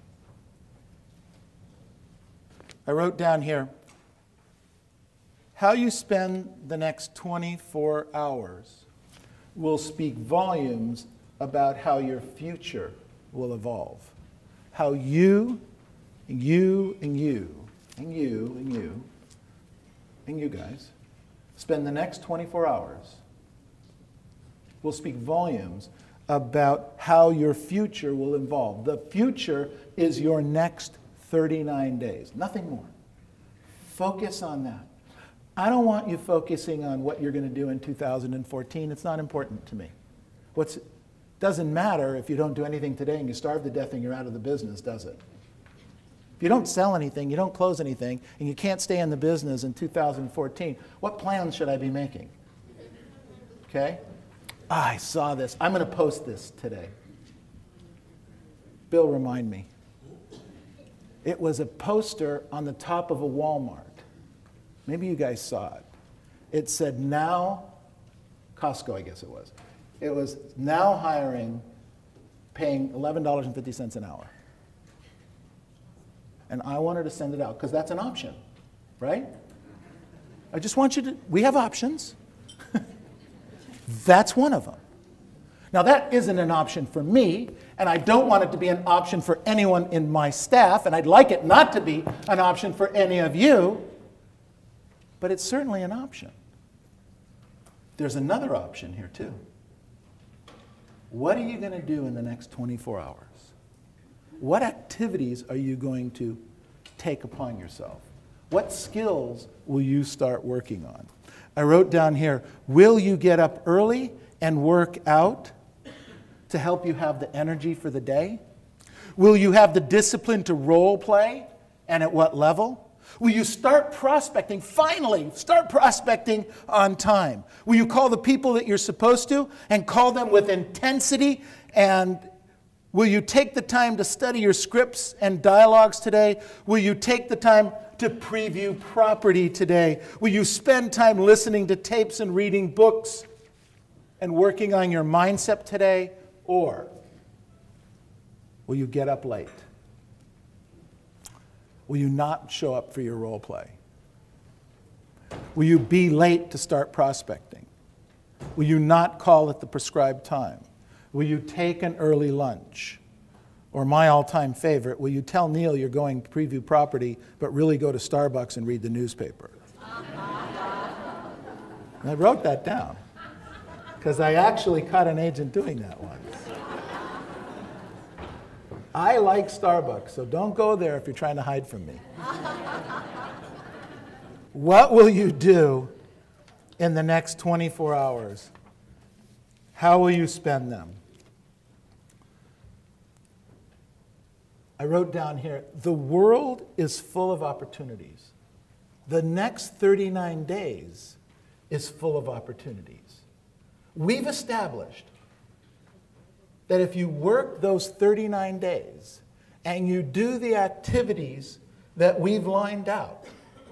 I wrote down here, how you spend the next 24 hours will speak volumes about how your future will evolve. How you, and you, and you, and you, and you, and you guys spend the next 24 hours will speak volumes about how your future will evolve. The future is your next 39 days, nothing more. Focus on that. I don't want you focusing on what you're going to do in 2014. It's not important to me. Doesn't matter if you don't do anything today and you starve to death and you're out of the business, does it? If you don't sell anything, you don't close anything, and you can't stay in the business in 2014, what plans should I be making? Okay? I saw this. I'm going to post this today. Bill, remind me. It was a poster on the top of a Walmart. Maybe you guys saw it. It said now, Costco I guess it was. It was now hiring, paying $11.50 an hour. And I wanted to send it out because that's an option, right? I just want you to, we have options. That's one of them. Now that isn't an option for me, and I don't want it to be an option for anyone in my staff, and I'd like it not to be an option for any of you, but it's certainly an option. There's another option here too. What are you going to do in the next 24 hours? What activities are you going to take upon yourself? What skills will you start working on? I wrote down here, will you get up early and work out to help you have the energy for the day? Will you have the discipline to role play, and at what level? Will you start prospecting, finally, start prospecting on time? Will you call the people that you're supposed to and call them with intensity? And will you take the time to study your scripts and dialogues today? Will you take the time to preview property today? Will you spend time listening to tapes and reading books and working on your mindset today? Or will you get up late? Will you not show up for your role play? Will you be late to start prospecting? Will you not call at the prescribed time? Will you take an early lunch? Or my all-time favorite, will you tell Neil you're going to preview property, but really go to Starbucks and read the newspaper? I wrote that down, because I actually caught an agent doing that once. I like Starbucks, so don't go there if you're trying to hide from me. What will you do in the next 24 hours? How will you spend them? I wrote down here, the world is full of opportunities. The next 39 days is full of opportunities. We've established that if you work those 39 days and you do the activities that we've lined out,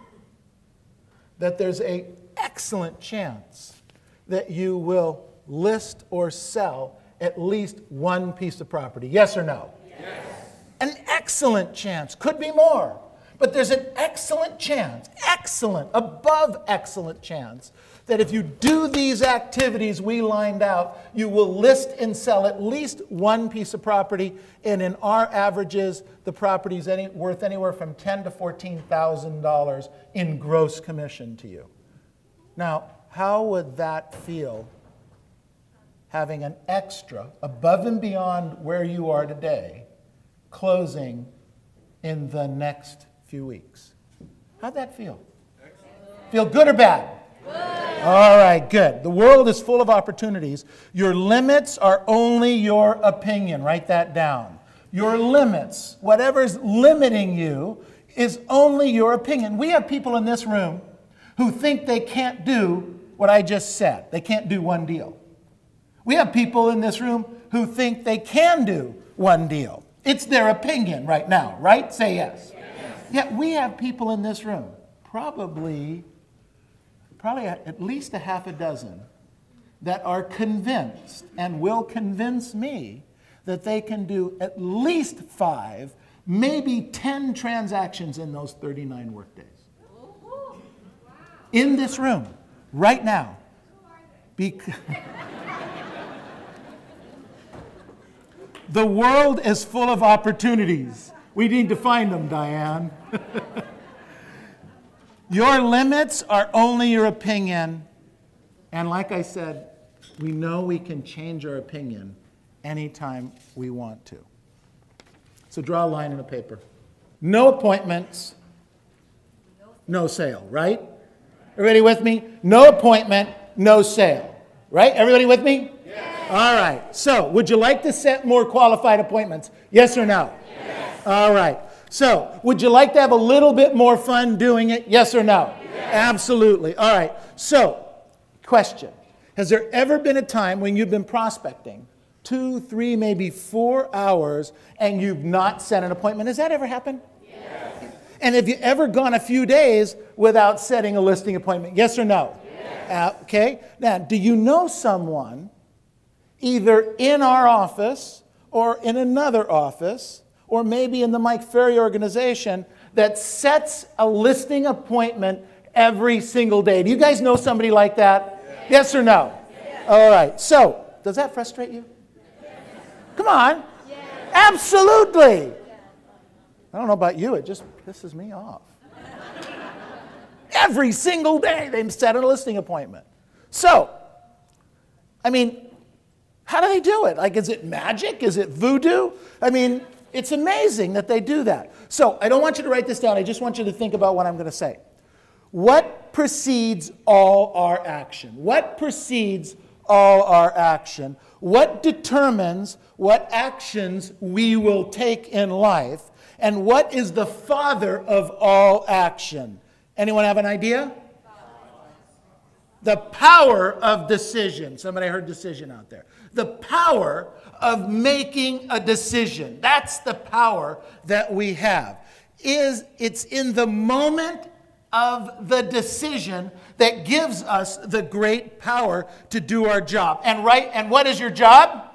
that there's an excellent chance that you will list or sell at least one piece of property. Yes or no? Yes. An excellent chance. Could be more. But there's an excellent chance, excellent, above excellent chance, that if you do these activities we lined out, you will list and sell at least one piece of property. And in our averages, the property is worth anywhere from $10,000 to $14,000 in gross commission to you. Now, how would that feel, having an extra, above and beyond where you are today, closing in the next few weeks? How'd that feel? Excellent. Feel good or bad? Good. All right, good. The world is full of opportunities. Your limits are only your opinion. Write that down. Your limits, whatever's limiting you, is only your opinion. We have people in this room who think they can't do what I just said. They can't do one deal. We have people in this room who think they can do one deal. It's their opinion right now, right? Say yes. Yet we have people in this room, probably at least a half a dozen, that are convinced and will convince me that they can do at least 5, maybe 10 transactions in those 39 workdays. In this room, right now. The world is full of opportunities. We need to find them, Diane. Your limits are only your opinion. And like I said, we know we can change our opinion anytime we want to. So draw a line in the paper. No appointments, no sale, right? Everybody with me? No appointment, no sale. Right? Everybody with me? Yes. All right. So, would you like to set more qualified appointments? Yes or no? Yes. All right. So, would you like to have a little bit more fun doing it? Yes or no? Yes. Absolutely. All right. So, question. Has there ever been a time when you've been prospecting 2, 3, maybe 4 hours and you've not set an appointment? Has that ever happened? Yes. And have you ever gone a few days without setting a listing appointment? Yes or no? Yes. Okay. Now, do you know someone either in our office or in another office or maybe in the Mike Ferry organization that sets a listing appointment every single day? Do you guys know somebody like that? Yes, yes or no? Yes. All right. So, does that frustrate you? Yes. Come on. Yes. Absolutely. Yes. I don't know about you, it just pisses me off. Every single day they set a listing appointment. So, I mean, how do they do it? Like, is it magic? Is it voodoo? I mean, it's amazing that they do that. So I don't want you to write this down. I just want you to think about what I'm going to say. What precedes all our action? What precedes all our action? What determines what actions we will take in life? And what is the father of all action? Anyone have an idea? The power of decision. Somebody heard decision out there. The power of making a decision. That's the power that we have. It's in the moment of the decision that gives us the great power to do our job. And what is your job?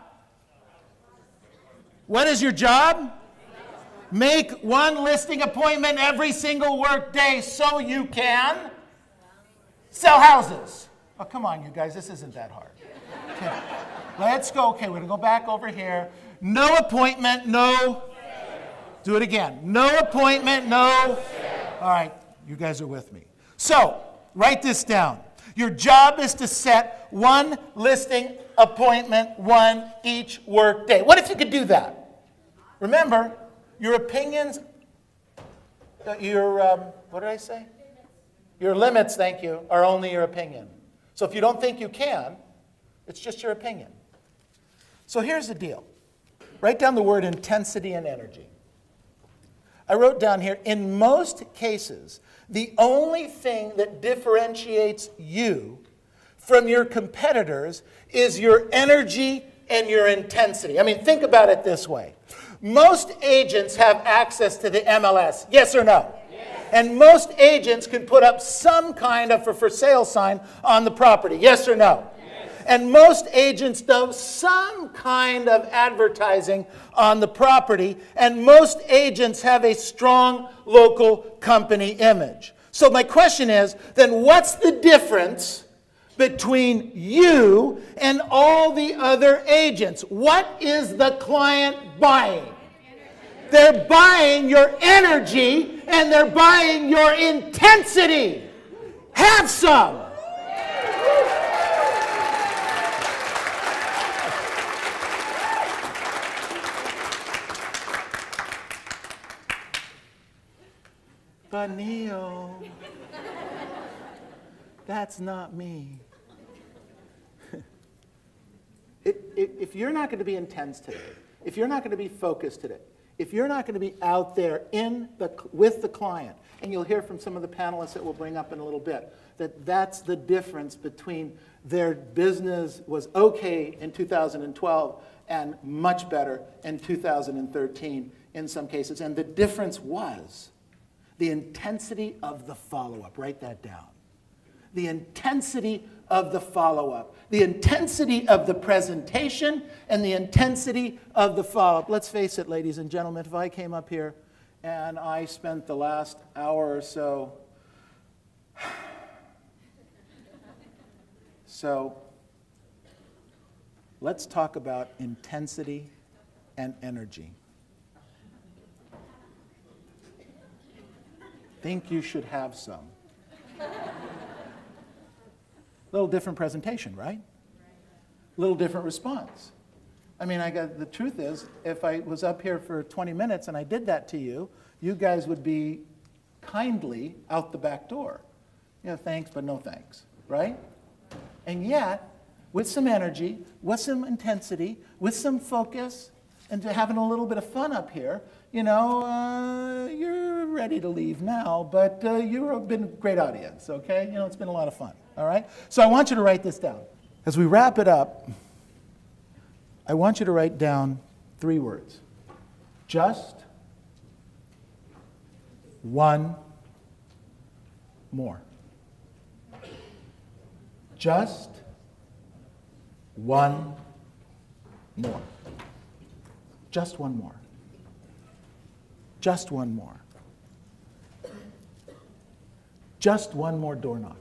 What is your job? Make one listing appointment every single work day so you can sell houses. Oh, come on, you guys. This isn't that hard. Okay. Let's go. Okay, we're going to go back over here. No appointment, no. Do it again. No appointment, no. All right, you guys are with me. So, write this down. Your job is to set one listing appointment, one each work day. What if you could do that? Remember, your opinions, what did I say? Your limits, thank you, are only your opinion. So if you don't think you can, it's just your opinion. So here's the deal. Write down the word intensity and energy. I wrote down here, in most cases, the only thing that differentiates you from your competitors is your energy and your intensity. I mean, think about it this way. Most agents have access to the MLS, yes or no? Yes. And most agents can put up some kind of a for sale sign on the property, yes or no? Yes. And most agents do some kind of advertising on the property, and most agents have a strong local company image. So my question is, then what's the difference between you and all the other agents? What is the client buying? They're buying your energy and they're buying your intensity. Have some. But Neil, that's not me. If you're not going to be intense today, if you're not going to be focused today, if you're not going to be out there with the client, and you'll hear from some of the panelists that we'll bring up in a little bit, that's the difference between their business was okay in 2012 and much better in 2013 in some cases. And the difference was the intensity of the follow-up. Write that down. The intensity of the follow-up, the intensity of the presentation, and the intensity of the follow-up. Let's face it, ladies and gentlemen, if I came up here and I spent the last hour or so, let's talk about intensity and energy. Think you should have some. Little different presentation, right? Little different response. I mean, the truth is, if I was up here for 20 minutes and I did that to you, you guys would be kindly out the back door. You know, thanks, but no thanks, right? And yet, with some energy, with some intensity, with some focus, and having a little bit of fun up here, you know, you're ready to leave now, but you've been a great audience, okay? You know, it's been a lot of fun, all right? So I want you to write this down. As we wrap it up, I want you to write down 3 words. Just one more. Just one more. Just one more. Just one more. Just one more door knock.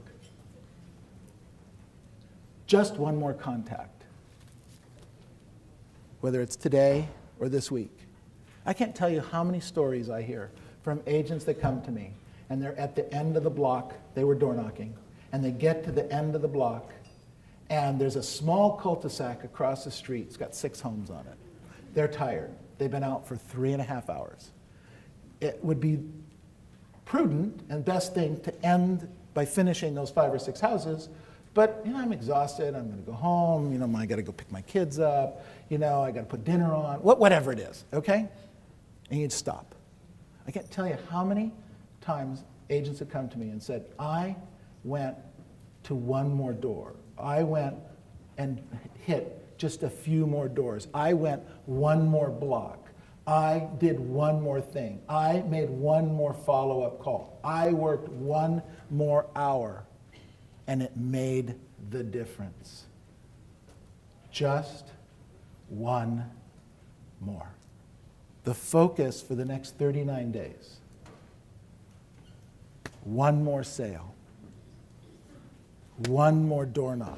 Just one more contact. Whether it's today or this week. I can't tell you how many stories I hear from agents that come to me, and they're at the end of the block, they were door knocking, and they get to the end of the block, and there's a small cul-de-sac across the street. It's got 6 homes on it. They're tired. They've been out for 3.5 hours. it would be prudent and best thing to end by finishing those 5 or 6 houses. But, I'm exhausted. I'm going to go home. I got to go pick my kids up. I got to put dinner on. Whatever it is, okay? And you'd stop. I can't tell you how many times agents have come to me and said, I went to one more door. I went and hit just a few more doors. I went one more block. I did one more thing. I made one more follow-up call. I worked one more hour, and it made the difference. Just one more. The focus for the next 39 days. One more sale. One more door knock.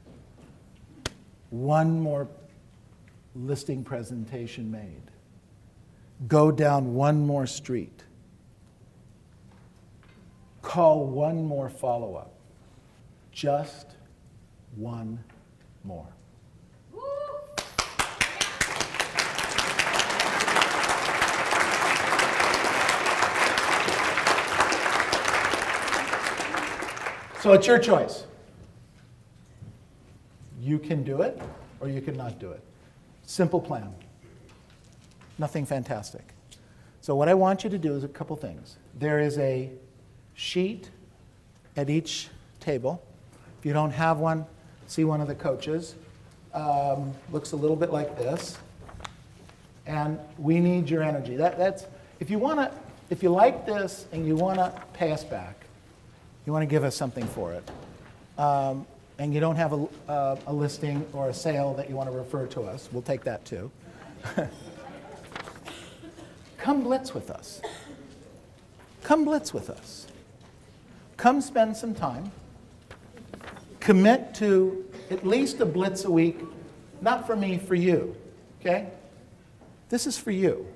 One more listing presentation made. Go down one more street. Call one more follow-up. Just one more. So it's your choice. You can do it, or you can not do it. Simple plan. Nothing fantastic. So what I want you to do is a couple things. There is a sheet at each table. If you don't have one, see one of the coaches. Looks a little bit like this. And we need your energy. That's if you like this and you want to pay us back, you want to give us something for it, and you don't have a listing or a sale that you want to refer to us, we'll take that too. Come blitz with us. Come blitz with us. Come spend some time. Commit to at least a blitz a week, not for me, for you, okay? This is for you.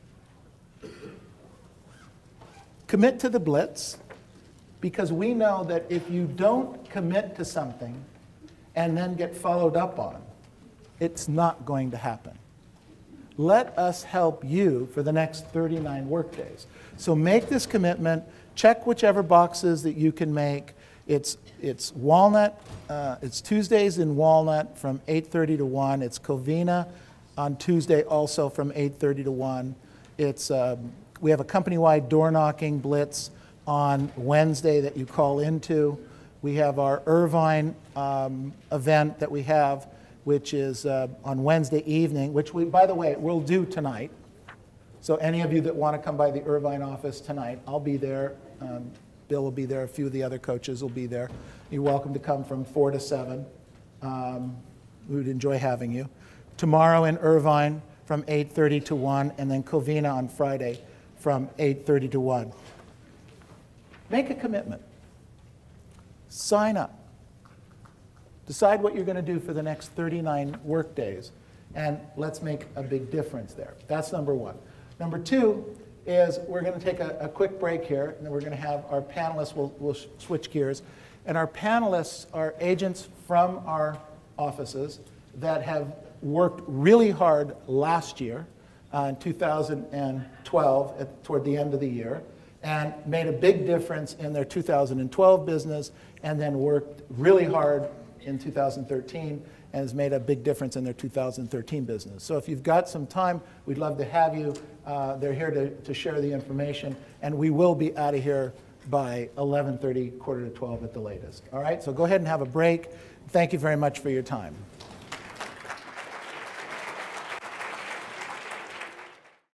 Commit to the blitz, because we know that if you don't commit to something and then get followed up on, it's not going to happen. Let us help you for the next 39 workdays. So make this commitment. Check whichever boxes that you can make. It's Walnut. It's Tuesdays in Walnut from 8:30 to 1. It's Covina on Tuesday also from 8:30 to 1. We have a company-wide door knocking blitz on Wednesday that you call into. We have our Irvine event that we have, which is on Wednesday evening, which we, by the way, we'll do tonight. So any of you that want to come by the Irvine office tonight, I'll be there. Bill will be there. A few of the other coaches will be there. You're welcome to come from 4 to 7. We would enjoy having you. Tomorrow in Irvine from 8:30 to 1, and then Covina on Friday from 8:30 to 1. Make a commitment. Sign up. Decide what you're going to do for the next 39 work days, and let's make a big difference there. That's number one. Number two is we're going to take a quick break here, and then we're going to have our panelists, we'll switch gears, and our panelists are agents from our offices that have worked really hard last year, in 2012, toward the end of the year, and made a big difference in their 2012 business, and then worked really hard in 2013 and has made a big difference in their 2013 business. So if you've got some time, we'd love to have you. They're here to share the information, and we will be out of here by 11:30, quarter to 12 at the latest. All right, so go ahead and have a break. Thank you very much for your time.